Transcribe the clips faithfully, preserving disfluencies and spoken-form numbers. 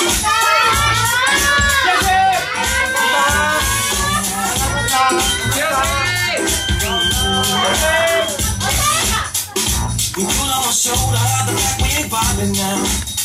We put on a shoulder, the back we ain't vibing now.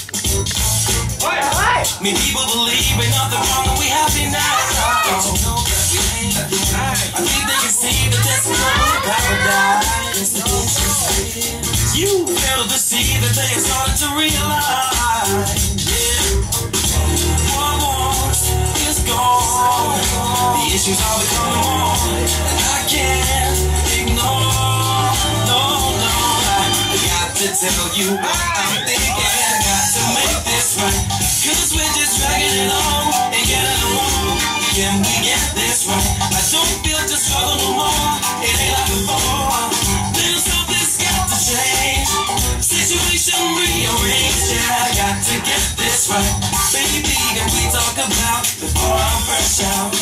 Me people believe in nothing wrong and we happy now. Don't you know that we ain't? I think they can see that there's some trouble in paradise. You fail to see that they are starting to realize. Yeah. What was is gone. The issues are becoming more, and I can't ignore. No, no, I got to tell you what I'm thinking. I got to make this right, cause we're just dragging it on and getting along. Can we get this right? I don't feel to struggle no more. It ain't like before. Little something's got to change. Situation rearranged. Yeah, I got to get this right. Baby, can we talk about before I'm fresh out?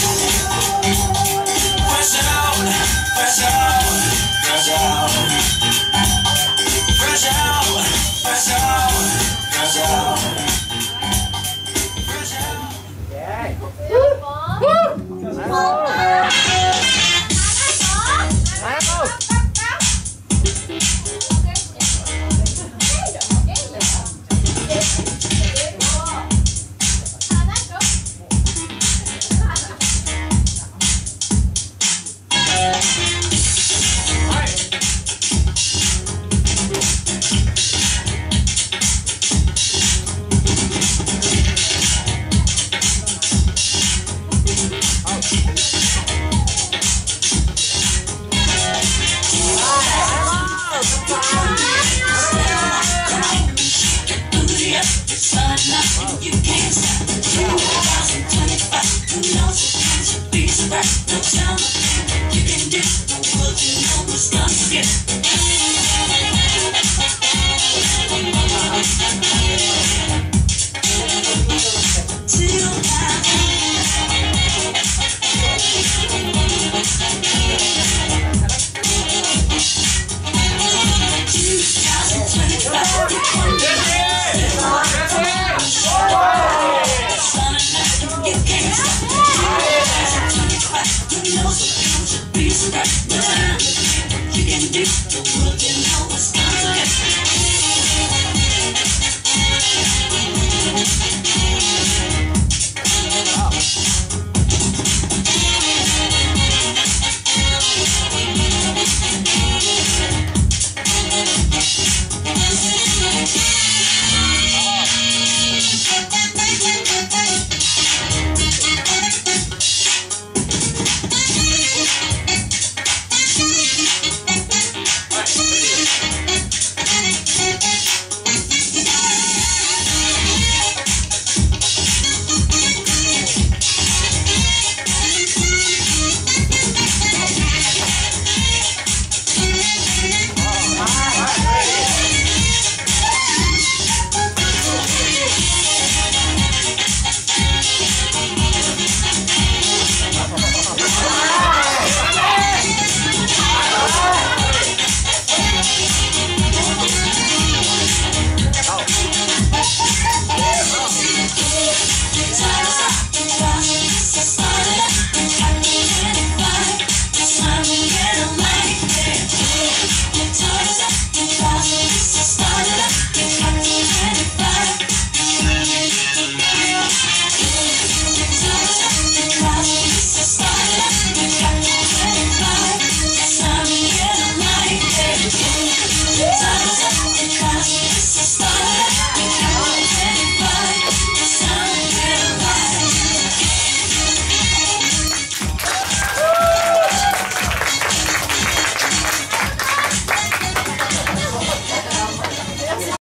Fresh out, fresh out, fresh out. Fresh out, fresh out, fresh out. Fresh out. Yeah. You can't stop.